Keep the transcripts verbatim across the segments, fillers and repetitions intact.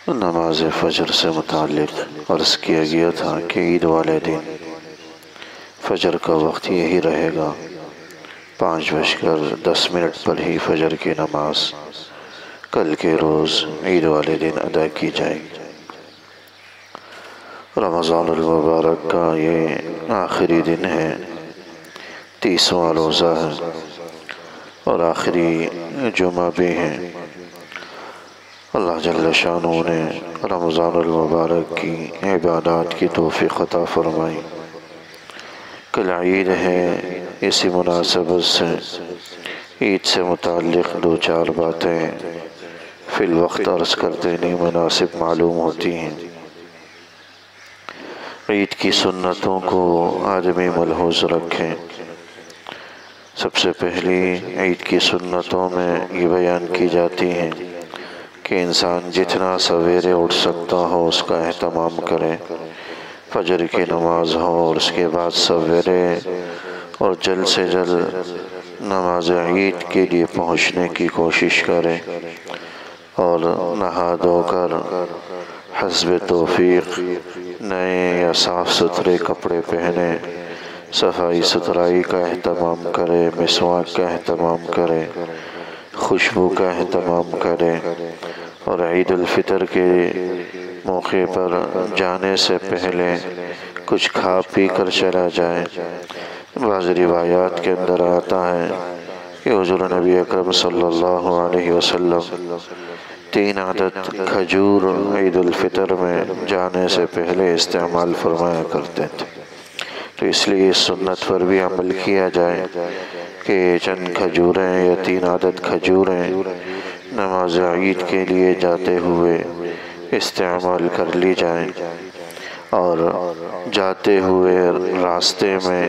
نماز فجر سے متعلق عرض کیا گیا تھا کہ عید والے دن فجر کا وقت یہی رہے گا، پانچ بج کر دس منٹ پر ہی فجر کی نماز کل کے روز عید والے دن ادا کی جائے گی۔ رمضان المبارک کا یہ آخری دن ہے، تیسواں روزہ ہے اور آخری جمعہ بھی ہے۔ اللہ جل شانہ نے رمضان المبارک کی عبادات کی توفیق عطا فرمائی۔ کل عید ہے، اسی مناسبت سے عید سے متعلق دو چار باتیں فی الوقت عرض کر دینی مناسب معلوم ہوتی ہیں۔ عید کی سنتوں کو آدمی ملحوظ رکھیں۔ سب سے پہلی عید کی سنتوں میں یہ بیان کی جاتی ہیں کہ انسان جتنا سویرے اٹھ سکتا ہو اس کا اہتمام کرے، فجر کی نماز ہو اور اس کے بعد سویرے اور جلد سے جلد نماز عید کے لیے پہنچنے کی کوشش کرے اور نہا دھو کر حسب توفیق نئے یا صاف ستھرے کپڑے پہنے، صفائی ستھرائی کا اہتمام کرے، مسواک کا اہتمام کرے، خوشبو کا اہتمام کرے اور عید الفطر کے موقع پر جانے سے پہلے کچھ کھا پی کر چلا جائے۔ بعض روایات کے اندر آتا ہے کہ حضور نبی اکرم صلی اللہ علیہ وسلم تین عدد کھجور عید الفطر میں جانے سے پہلے استعمال فرمایا کرتے تھے، تو اس لیے اس سنت پر بھی عمل کیا جائے کہ چند کھجوریں یا تین عدد کھجوریں نماز عید کے لیے جاتے ہوئے استعمال کر لی جائیں اور جاتے ہوئے راستے میں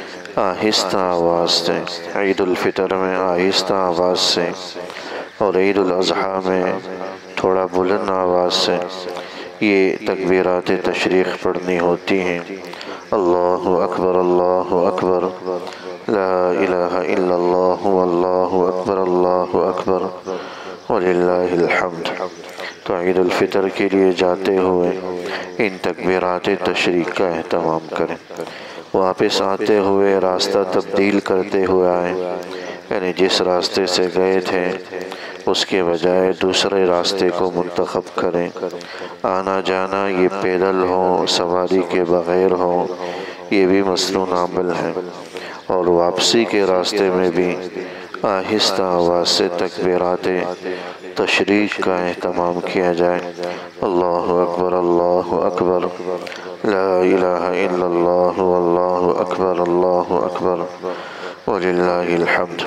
آہستہ آواز سے، عید الفطر میں آہستہ آواز سے اور عید الاضحیٰ میں تھوڑا بلند آواز سے یہ تکبیرات تشریق پڑھنی ہوتی ہیں۔ اللہ اکبر، اللہ اکبر، لا الہ الا اللہ، واللہ اکبر، اللہ اکبر، وللہ الحمد۔ تو عید الفطر کے لیے جاتے ہوئے ان تکبیرات تشریق کا اہتمام کریں۔ واپس آتے ہوئے راستہ تبدیل کرتے ہوئے آئیں، یعنی جس راستے سے گئے تھے اس کے بجائے دوسرے راستے کو منتخب کریں۔ آنا جانا یہ پیدل ہو، سواری کے بغیر ہو، یہ بھی مسنون عمل ہے، اور واپسی کے راستے میں بھی آہستہ آواز سے تکبیرات تشریق کا اہتمام کیا جائے۔ اللہ اکبر، اللہ اکبر، لا الہ الا اللہ، واللہ اکبر، اللہ اکبر، وللہ الحمد۔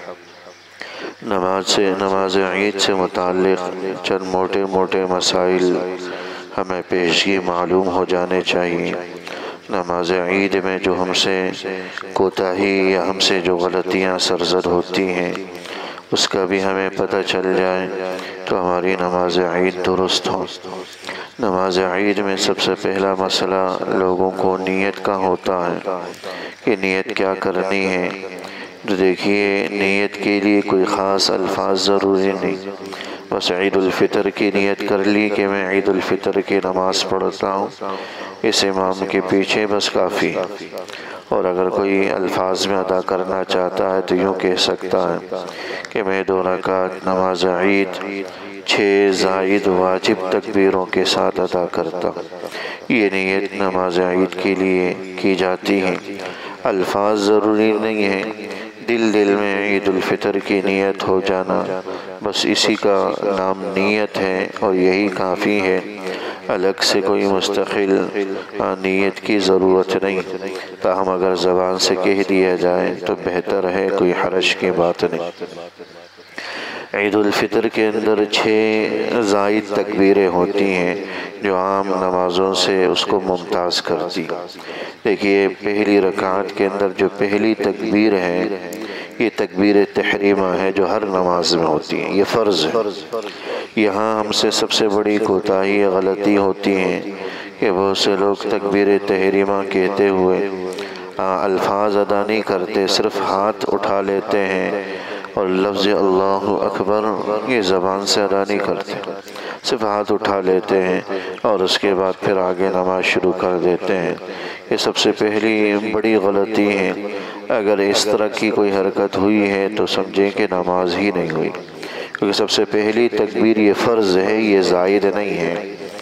نماز سے نماز عید سے متعلق چند موٹے موٹے مسائل ہمیں پیشگی معلوم ہو جانے چاہیے۔ نماز عید میں جو ہم سے کوتاہی یا ہم سے جو غلطیاں سرزد ہوتی ہیں اس کا بھی ہمیں پتہ چل جائے تو ہماری نماز عید درست ہو۔ نماز عید میں سب سے پہلا مسئلہ لوگوں کو نیت کا ہوتا ہے کہ نیت کیا کرنی ہے۔ تو دیکھیے، نیت کے لیے کوئی خاص الفاظ ضروری نہیں، بس عید الفطر کی نیت کر لی کہ میں عید الفطر کی نماز پڑھتا ہوں اس امام کے پیچھے، بس کافی۔ اور اگر کوئی الفاظ میں ادا کرنا چاہتا ہے تو یوں کہہ سکتا ہے کہ میں دو رکعت نماز عید چھ زائد واجب تکبیروں کے ساتھ ادا کرتا ہوں۔ یہ نیت نماز عید کے لیے کی جاتی ہے، الفاظ ضروری نہیں ہیں، دل دل میں عید الفطر کی نیت ہو جانا، بس اسی کا نام نیت ہے اور یہی کافی ہے۔ الگ سے کوئی مستقل نیت کی ضرورت نہیں، تاہم اگر زبان سے کہہ دیا جائے تو بہتر ہے، کوئی حرج کی بات نہیں۔ عید الفطر کے اندر چھ زائد تکبیریں ہوتی ہیں جو عام نمازوں سے اس کو ممتاز کرتی۔ دیکھیے، پہلی رکعت کے اندر جو پہلی تکبیر ہے یہ تکبیر تحریمہ ہے جو ہر نماز میں ہوتی ہے، یہ فرض ہے۔ یہاں ہم سے سب سے بڑی کوتاہی غلطی ہوتی ہے کہ بہت سے لوگ تکبیر تحریمہ کہتے ہوئے الفاظ ادا نہیں کرتے، صرف ہاتھ اٹھا لیتے ہیں اور لفظ اللہ اکبر یہ زبان سے ادا نہیں کرتے۔ صرف ہاتھ اٹھا لیتے ہیں اور اس کے بعد پھر آگے نماز شروع کر دیتے ہیں۔ یہ سب سے پہلی بڑی غلطی ہے۔ اگر اس طرح کی کوئی حرکت ہوئی ہے تو سمجھیں کہ نماز ہی نہیں ہوئی، کیونکہ سب سے پہلی تکبیر یہ فرض ہے، یہ زائد نہیں ہے۔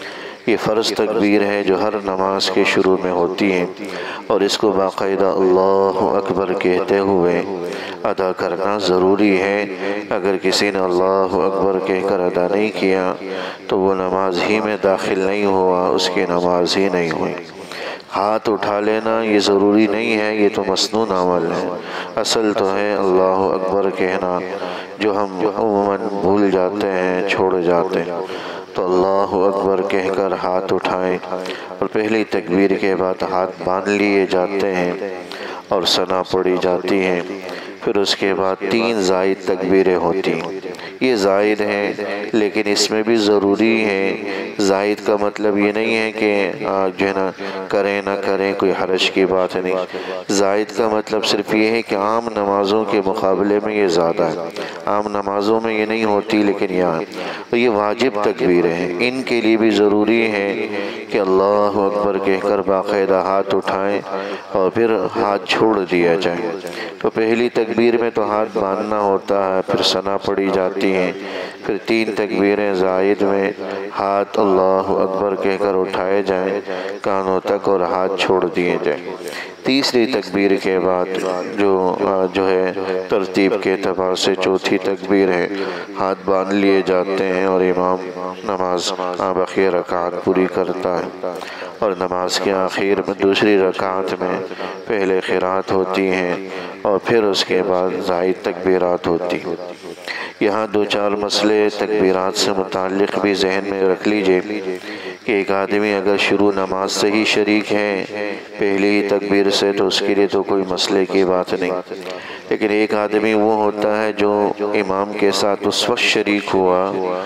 یہ فرض تکبیر ہے جو ہر نماز کے شروع میں ہوتی ہے، اور اس کو باقاعدہ اللہ اکبر کہتے ہوئے ادا کرنا ضروری ہے۔ اگر کسی نے اللہ اکبر کہہ کر ادا نہیں کیا تو وہ نماز ہی میں داخل نہیں ہوا، اس کی نماز ہی نہیں ہوئی۔ ہاتھ اٹھا لینا یہ ضروری نہیں ہے، یہ تو مسنون عمل ہے۔ اصل تو ہے اللہ اکبر کہنا، جو ہم عموماً بھول جاتے ہیں، چھوڑ جاتے ہیں۔ تو اللہ اکبر کہہ کر ہاتھ اٹھائیں، اور پہلی تکبیر کے بعد ہاتھ باندھ لیے جاتے ہیں اور ثنا پڑھی جاتی ہے۔ پھر اس کے بعد تین زائد تکبیریں ہوتی ہیں۔ یہ زائد ہیں لیکن اس میں بھی ضروری ہے۔ زائد کا مطلب یہ نہیں ہے کہ جو ہے نا کریں نہ کریں، کوئی حرج کی بات نہیں۔ زائد کا مطلب صرف یہ ہے کہ عام نمازوں کے مقابلے میں یہ زیادہ ہے۔ عام نمازوں میں یہ نہیں ہوتی، لیکن یہاں یہ واجب تکبیریں ہیں، ان کے لیے بھی ضروری ہے کہ اللہ اکبر کہہ کر باقاعدہ ہاتھ اٹھائیں اور پھر ہاتھ چھوڑ دیا جائے۔ تو پہلی تکبیر میں تو ہاتھ باندھنا ہوتا ہے، پھر ثنا پڑھی جاتی ہیں، پھر تین تکبیریں زائد میں ہاتھ اللہ اکبر کہہ کر اٹھائے جائیں کانوں تک اور ہاتھ چھوڑ دیے جائیں۔ تیسری تکبیر کے بعد جو جو ہے ترتیب کے اعتبار سے چوتھی تکبیر ہے، ہاتھ باندھ لیے جاتے ہیں اور امام نماز آخری رکعت پوری کرتا ہے، اور نماز کے آخر میں دوسری رکعت میں پہلے قرات ہوتی ہیں اور پھر اس کے بعد زائد تکبیرات ہوتی ہیں۔ یہاں دو چار مسئلے تکبیرات سے متعلق بھی ذہن میں رکھ لیجئے کہ ایک آدمی اگر شروع نماز سے ہی شریک ہے پہلی ہی تکبیر سے تو اس کے لیے تو کوئی مسئلے کی بات نہیں، لیکن ایک آدمی وہ ہوتا ہے جو امام کے ساتھ اس وقت شریک ہوا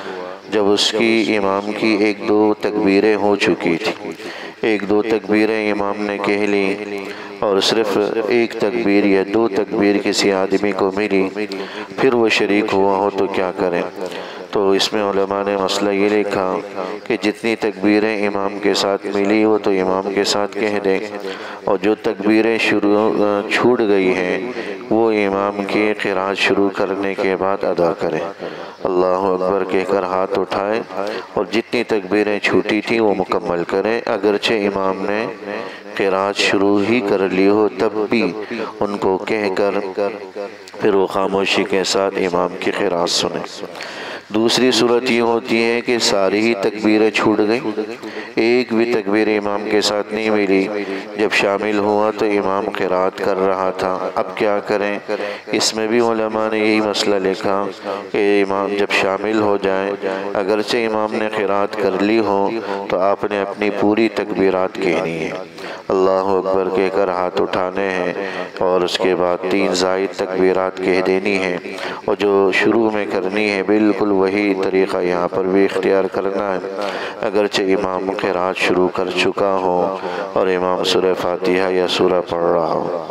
جب اس کی امام کی ایک دو تکبیریں ہو چکی تھی، ایک دو تکبیریں امام نے کہہ لی اور صرف ایک تکبیر یا دو تکبیر کسی آدمی کو ملی، پھر وہ شریک ہوا ہو تو کیا کریں؟ تو اس میں علماء نے مسئلہ یہ لکھا کہ جتنی تکبیریں امام کے ساتھ ملی وہ تو امام کے ساتھ کہہ دیں، اور جو تکبیریں شروع چھوٹ گئی ہیں وہ امام کی قرات شروع کرنے کے بعد ادا کریں۔ اللہ اکبر کہہ کر ہاتھ اٹھائیں اور جتنی تکبیریں چھوٹی تھیں وہ مکمل کریں، اگرچہ امام نے قرات شروع ہی کر لی ہو تب بھی ان کو کہہ کر پھر وہ خاموشی کے ساتھ امام کی قرات سنیں۔ دوسری صورت یہ ہوتی ہے کہ ساری ہی تکبیریں چھوٹ گئیں، ایک بھی تکبیر امام کے ساتھ نہیں ملی، جب شامل ہوا تو امام قرات کر رہا تھا، اب کیا کریں؟ اس میں بھی علماء نے یہی مسئلہ لکھا کہ امام جب شامل ہو جائیں، اگرچہ امام نے قرات کر لی ہو تو آپ نے اپنی پوری تکبیرات کہنی ہے، اللہ اکبر کہہ کر ہاتھ اٹھانے ہیں اور اس کے بعد تین زائد تکبیرات کہہ دینی ہیں، اور جو شروع میں کرنی ہے بالکل وہی طریقہ یہاں پر بھی اختیار کرنا ہے، اگرچہ امام قرات شروع کر چکا ہو اور امام سورہ فاتحہ یا سورہ پڑھ رہا ہو۔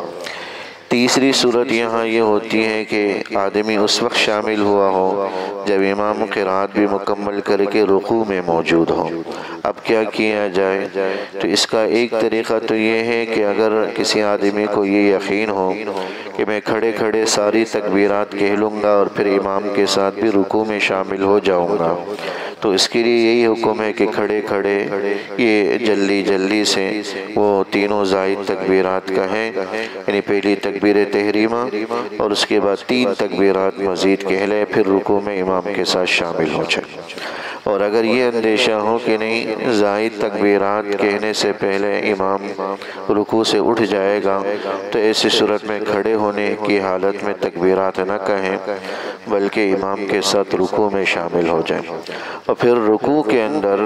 تیسری صورت یہاں یہ ہوتی ہے کہ آدمی اس وقت شامل ہوا ہو جب امام قرات بھی مکمل کر کے رکوع میں موجود ہو۔ اب کیا کیا جائے؟ تو اس کا ایک طریقہ تو یہ ہے کہ اگر کسی آدمی کو یہ یقین ہو کہ میں کھڑے کھڑے ساری تکبیرات کہہ لوں گا اور پھر امام کے ساتھ بھی رکوع میں شامل ہو جاؤں گا، تو اس کے لیے یہی حکم ہے کہ کھڑے کھڑے یہ جلدی جلدی سے وہ تینوں زائد تکبیرات کہیں، یعنی پہلی تکبیر تحریمہ اور اس کے بعد تین تکبیرات مزید کہہ لے، پھر رکوع میں امام کے ساتھ شامل ہو جائے۔ اور اگر یہ اندیشہ ہو کہ نہیں زائد تکبیرات کہنے سے پہلے امام رکوع سے اٹھ جائے گا، تو ایسی صورت میں کھڑے ہونے کی حالت میں تکبیرات نہ کہیں بلکہ امام کے ساتھ رکوع میں شامل ہو جائیں، اور پھر رکوع کے اندر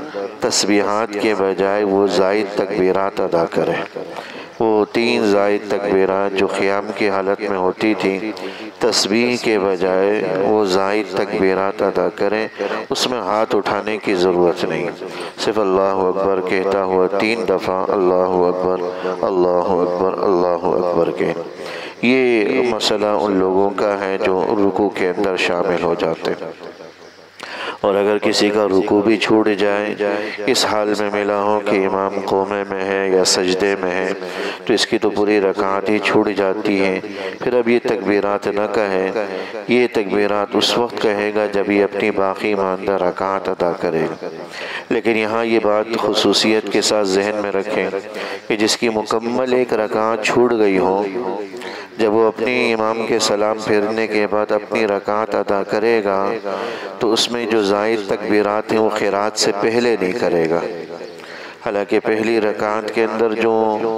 تسبیحات کے بجائے وہ زائد تکبیرات ادا کریں۔ وہ تین زائد تکبیرات جو قیام کی حالت میں ہوتی تھی، تسبیح کے بجائے وہ زائد تکبیرات ادا کریں، اس میں ہاتھ اٹھانے کی ضرورت نہیں، صرف اللہ اکبر کہتا ہوا تین دفعہ اللہ اکبر اللہ اکبر اللہ اکبر کہیں۔ یہ مسئلہ ان لوگوں کا ہے جو رکوع کے اندر شامل ہو جاتے ہیں، اور اگر کسی کا رکوع بھی چھوٹ جائے اس حال میں ملا ہو کہ امام قومے میں ہے یا سجدے میں ہے تو اس کی تو پوری رکعت ہی چھوٹ جاتی ہے۔ پھر اب یہ تکبیرات نہ کہے، یہ تکبیرات اس وقت کہے گا جب یہ اپنی باقی ماندہ رکعت ادا کرے گا۔ لیکن یہاں یہ بات خصوصیت کے ساتھ ذہن میں رکھیں کہ جس کی مکمل ایک رکعت چھوٹ گئی ہو، جب وہ اپنی امام کے سلام پھیرنے کے بعد اپنی رکعت ادا کرے گا تو اس میں جو زائد تکبیرات ہیں وہ قرات سے پہلے نہیں کرے گا۔ حالانکہ پہلی رکعت کے اندر جو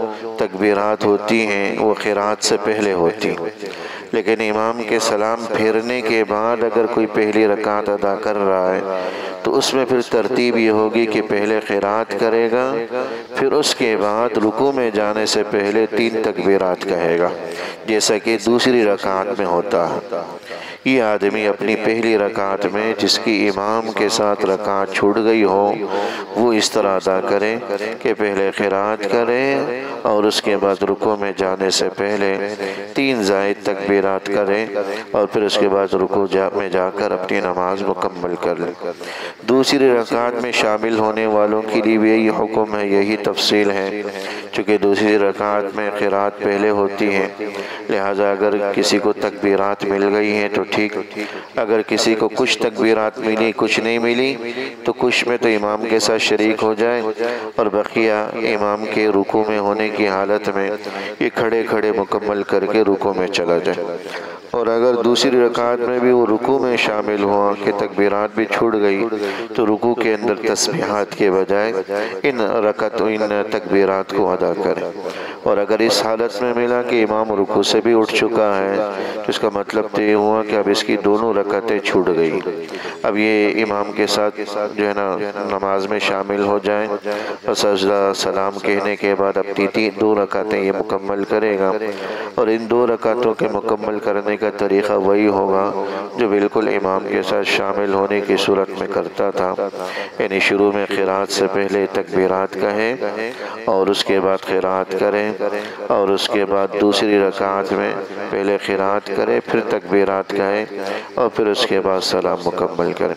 تکبیرات ہوتی ہیں وہ قرات سے پہلے ہوتی ہیں، لیکن امام کے سلام پھیرنے کے بعد اگر کوئی پہلی رکعت ادا کر رہا ہے تو اس میں پھر ترتیب یہ ہوگی کہ پہلے قرات کرے گا، پھر اس کے بعد رکوع میں جانے سے پہلے تین تکبیرات کہے گا، جیسا کہ دوسری رکعت میں ہوتا ہے۔ یہ آدمی اپنی پہلی رکعت میں جس کی امام کے ساتھ رکعت چھوٹ گئی ہو وہ اس طرح ادا کرے کہ پہلے قرات کرے اور اس کے بعد رکوع میں جانے سے پہلے تین زائد تکبیرات کرے اور پھر اس کے بعد رکوع میں جا کر اپنی نماز مکمل کر لے۔ دوسری رکعت میں شامل ہونے والوں کے لیے بھی یہی حکم ہے، یہی تفصیل ہے، چونکہ دوسری رکعت میں قرات پہلے ہوتی ہے، لہٰذا اگر کسی کو تکبیرات مل گئی ہیں تو ٹھیک، اگر کسی کو کچھ تکبیرات ملی کچھ نہیں ملی تو کچھ میں تو امام کے ساتھ شریک ہو جائے اور بقیہ امام کے رکوع میں ہونے کی حالت میں یہ کھڑے کھڑے مکمل کر کے رکوع میں چلا جائے۔ اور اگر دوسری رکعت میں بھی وہ رکوع میں شامل ہوا کہ تکبیرات بھی چھوٹ گئی تو رکوع کے اندر تسبیحات کے بجائے ان رکعت ان تکبیرات کو ادا کرے۔ اور اگر اس حالت میں ملا کہ امام رکوع سے بھی اٹھ چکا ہے تو اس کا مطلب تو یہ ہوا کہ اب اس کی دونوں رکعتیں چھوٹ گئی، اب یہ امام کے ساتھ جو ہے نا نماز میں شامل ہو جائیں اور سجدہ سلام کہنے کے بعد اپنی تین دو رکعتیں یہ مکمل کرے گا۔ اور ان دو رکعتوں کے مکمل کرنے کا طریقہ وہی ہوگا جو بالکل امام کے ساتھ شامل ہونے کی صورت میں کرتا تھا، یعنی شروع میں قرات سے پہلے تکبیرات کہیں اور اس کے بعد قرات کریں اور اس کے بعد دوسری رکعت میں پہلے قرات کرے پھر تکبیرات کہیں اور پھر اس کے بعد سلام مکمل کریں۔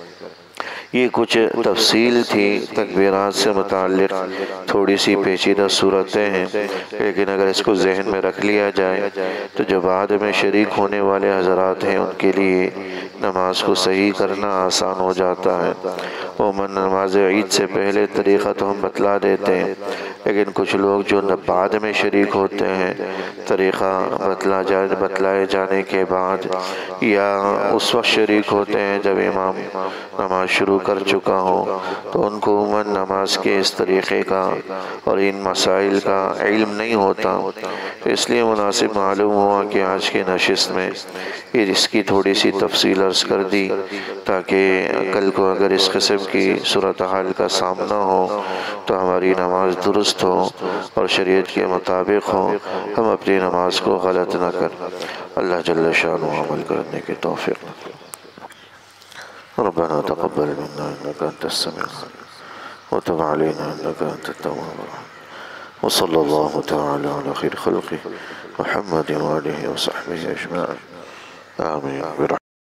یہ کچھ تفصیل تھی تکبیرات سے متعلق، تھوڑی سی پیچیدہ صورتیں ہیں، لیکن اگر اس کو ذہن میں رکھ لیا جائے تو جو بعد میں شریک ہونے والے حضرات ہیں ان کے لیے نماز کو صحیح کرنا آسان ہو جاتا ہے۔ عموماً نماز عید سے پہلے طریقہ تو ہم بتلا دیتے ہیں، لیکن کچھ لوگ جو بعد میں شریک ہوتے ہیں طریقہ بتلا جائے بتلائے جانے کے بعد یا اس وقت شریک ہوتے ہیں جب امام نماز شروع کر چکا ہو تو ان کو عموماً نماز کے اس طریقے کا اور ان مسائل کا علم نہیں ہوتا، تو اس لیے مناسب معلوم ہوا کہ آج کے نشست میں اس کی تھوڑی سی تفصیل عرض کر دی تاکہ کل کو اگر اس قسم کی صورتحال کا سامنا ہو تو ہماری نماز درست ہو اور شریعت کے مطابق ہو، ہم اپنی نماز کو غلط نہ کریں۔ اللہ جل شانہ عمل کرنے کی توفیق نہ کریں۔ ربنا تقبل منا انك انت السميع العليم وتب علينا انك انت التواب الرحيم وصلى الله تعالى على خير خلقه محمد وآله وصحبه اجمعين آمين برحمته